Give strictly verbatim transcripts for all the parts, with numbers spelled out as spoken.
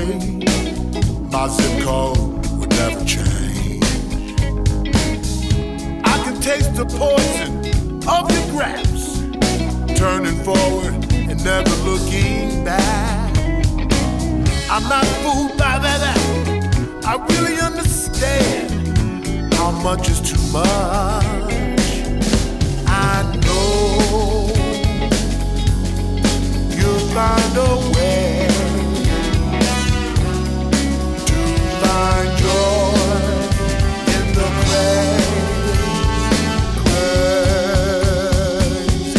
way, my zip code would never change. I can taste the poison of your grapes, turning forward and never looking back. I'm not fooled by that act. I really understand how much is too much. I know you'll find a way to find joy in the craze, craze.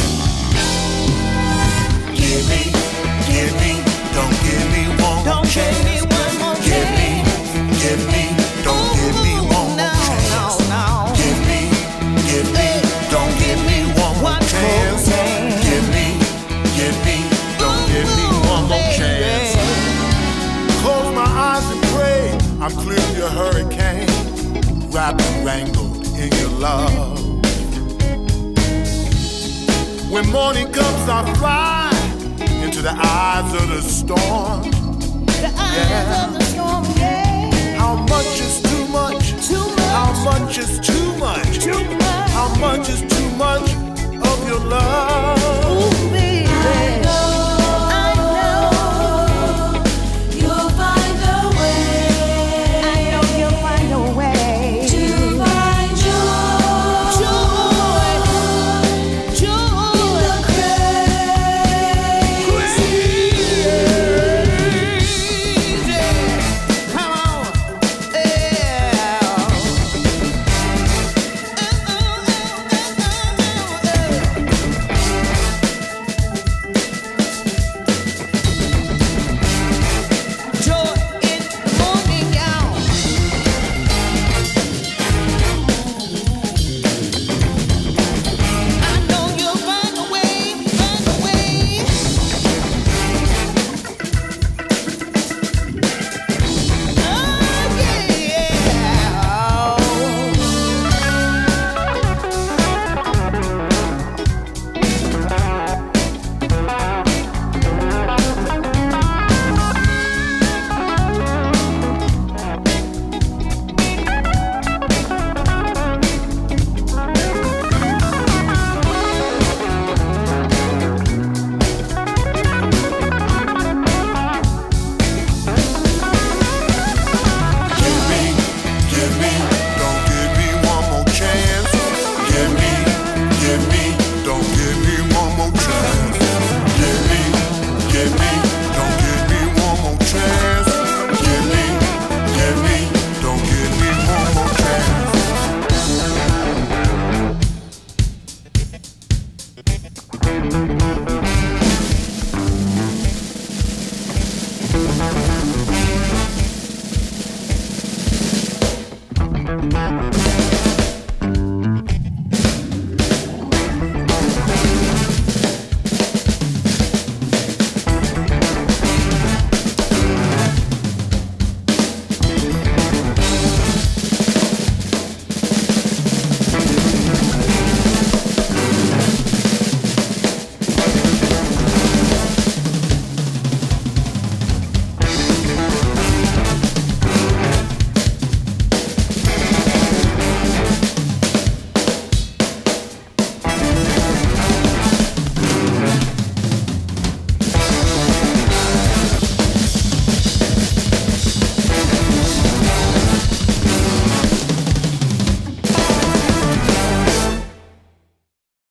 Give me, give me, don't give me one more Don't chance. give me one more Give me, chance. give me, don't give me one more No, chance. no, no. Give me, give me, don't give me one more One more chance. chance. Give me, give me, don't give me one more chance. Close my eyes and pray I'm clear of your hurricane, wrapped and wrangled in your love. When morning comes, I fly into the eyes of the storm.